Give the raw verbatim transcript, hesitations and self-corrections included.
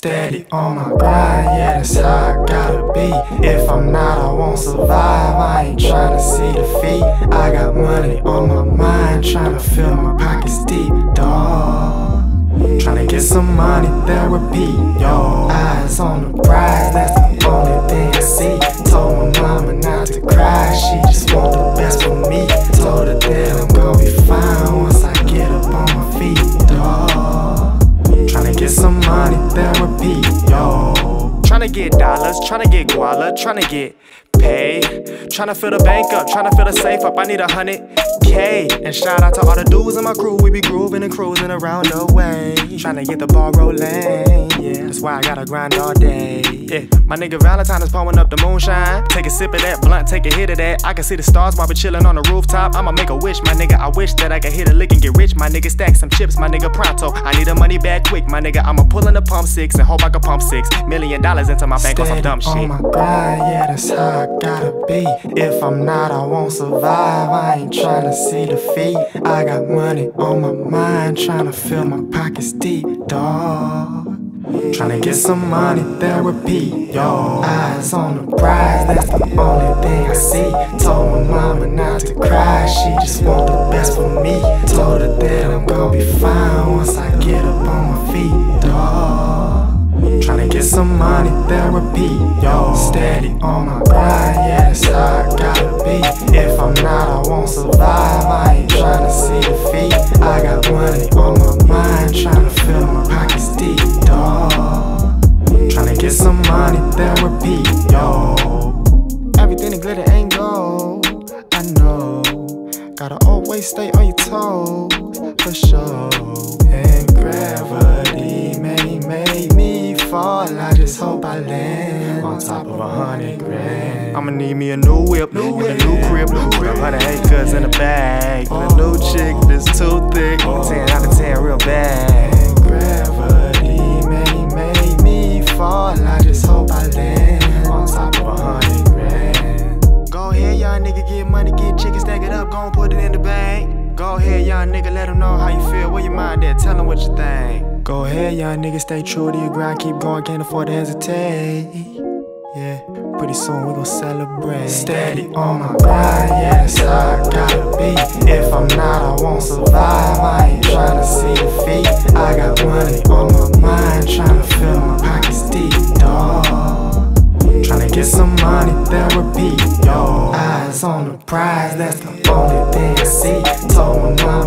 Steady on my grind, yeah, that's how I gotta be. If I'm not, I won't survive. I ain't tryna see defeat. I got money on my mind, tryna fill my pockets deep, dawg. Tryna get some money, therapy, yo. Eyes on the prize, that's the only thing I see. Told my mama not to cry, she just want the best for me. Told her that I'm gonna be fine once I get up on my feet, dawg. Tryna get some money, therapy, yo. Tryna get dollars, tryna get guala, tryna get paid. Tryna fill the bank up, tryna fill the safe up, I need a hundred K. And shout out to all the dudes in my crew, we be grooving and cruising around the way. Tryna get the ball rolling, yeah, that's why I gotta grind all day. Yeah, my nigga Valentine is pouring up the moonshine. Take a sip of that blunt, take a hit of that. I can see the stars while we chillin' on the rooftop. I'ma make a wish, my nigga, I wish that I could hit a lick and get rich. My nigga stack some chips, my nigga pronto. I need the money back quick, my nigga, I'ma pull in the pump six and hope I can pump six million dollars into my bank on some dumb shit. Steady on my grind, yeah, that's how I gotta be. If I'm not, I won't survive. I ain't tryna see defeat. I got money on my mind, tryna fill my pockets deep, dawg. Tryna get some money, therapy, yo. Eyes on the prize, that's the only thing I see. Told my mama not to cry, she just want the best for me. Told her that I'm gonna be fine once I get up on my feet, dawg. Tryna get some money, therapy, yo. Steady on my grind, yeah, that's how I gotta be. If I'm not, I won't survive. I ain't tryna see defeat. I got money on my mind, tryna fill my pockets deep, dawg. Tryna get some money, therapy, yo. Everything that glitter ain't gold, I know. Gotta always stay on your toes, for sure. And gravity may make me fall. I just hope I land on top of a hundred grand. I'ma need me a new whip, new whip, a new crib, with a hundred acres in the bag, and a new chick that's too thick. Ten out of ten, real bad. And gravity may make me fall. I just hope I land on top of a hundred grand. Go ahead, young nigga, get money, get chicken, stack it up, gon' put it in the bank. Go ahead, young nigga, let them know how you feel, where your mind at, tell them what you think. Go ahead, young nigga, stay true to your grind, keep going, can't afford to hesitate. Yeah, pretty soon we gon' celebrate. Steady on my grind, yeah, that's how I gotta be. If I'm not, I won't survive. I ain't tryna see defeat. I got money on my mind, tryna fill my pockets deep, dawg. Tryna get some money, therapy, yo. Eyes on the prize, that's the only thing I see. Told my mama